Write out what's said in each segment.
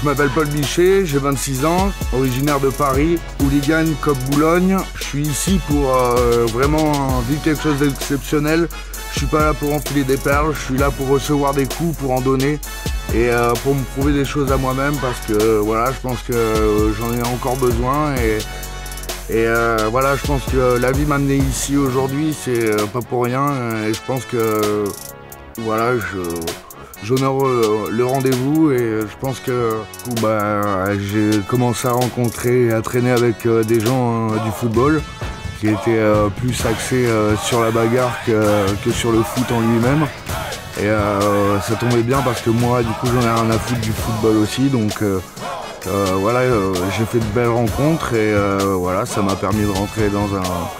m'appelle Paul Bichet, j'ai 26 ans, originaire de Paris, hooligan comme Boulogne. Je suis ici pour vraiment vivre quelque chose d'exceptionnel. Je suis pas là pour enfiler des perles, je suis là pour recevoir des coups, pour en donner et pour me prouver des choses à moi-même parce que voilà, je pense que j'en ai encore besoin et voilà, je pense que la vie m'a amené ici aujourd'hui, c'est pas pour rien et je pense que voilà, j'honore le rendez-vous et je pense que j'ai commencé à rencontrer et à traîner avec des gens du football qui étaient plus axés sur la bagarre que sur le foot en lui-même. Et ça tombait bien parce que moi, du coup, j'en ai rien à foutre du football aussi. Donc voilà, j'ai fait de belles rencontres et voilà, ça m'a permis de rentrer dans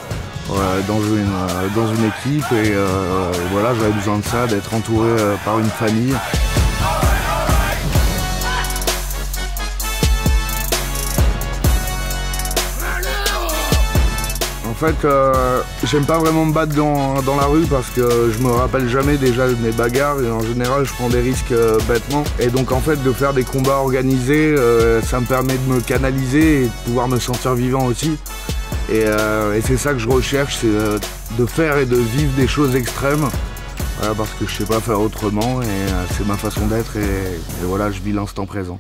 une équipe et voilà, j'avais besoin de ça, d'être entouré par une famille. En fait, j'aime pas vraiment me battre dans la rue parce que je me rappelle jamais déjà de mes bagarres et en général je prends des risques bêtement. Et donc en fait de faire des combats organisés, ça me permet de me canaliser et de pouvoir me sentir vivant aussi. Et c'est ça que je recherche, c'est de faire et de vivre des choses extrêmes. Voilà, parce que je sais pas faire autrement et c'est ma façon d'être et voilà, je vis l'instant présent.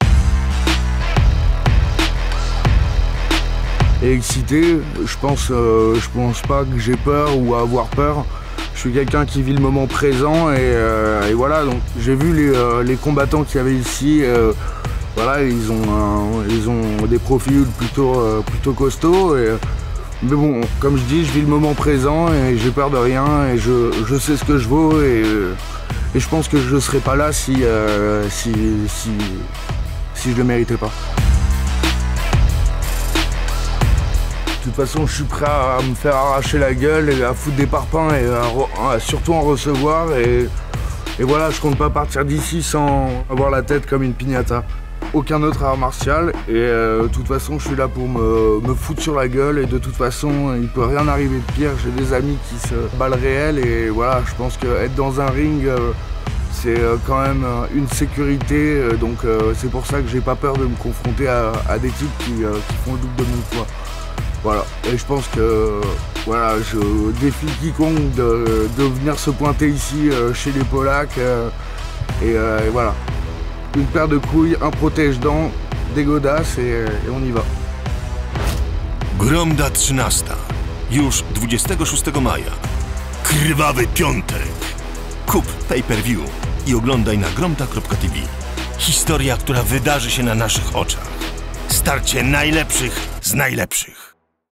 Et excité, je pense pas que j'ai peur ou à avoir peur. Je suis quelqu'un qui vit le moment présent et voilà, donc j'ai vu les combattants qu'il y avait ici, voilà, ils ont des profils plutôt costauds. Mais bon, comme je dis, je vis le moment présent et j'ai peur de rien et je sais ce que je vaux et je pense que je ne serais pas là si je le méritais pas. De toute façon, je suis prêt à me faire arracher la gueule et à foutre des parpaings et surtout en recevoir. Et voilà, je compte pas partir d'ici sans avoir la tête comme une piñata. Aucun autre art martial et de toute façon, je suis là pour me foutre sur la gueule et de toute façon, il peut rien arriver de pire. J'ai des amis qui se balles réel et voilà, je pense qu'être dans un ring, c'est quand même une sécurité. Donc c'est pour ça que j'ai pas peur de me confronter à des types qui font le double de mon poids. Voilà, et je pense que voilà, je défie quiconque de venir se pointer ici chez les Polacs et voilà. Une paire de couilles, un protège-dents, des godasses et on y va. Gromda 13. Już 26 maja. Krwawy piątek. Kup pay-per-view i oglądaj na gromda.tv. Historia, która wydarzy się na naszych oczach. Starcie najlepszych z najlepszych.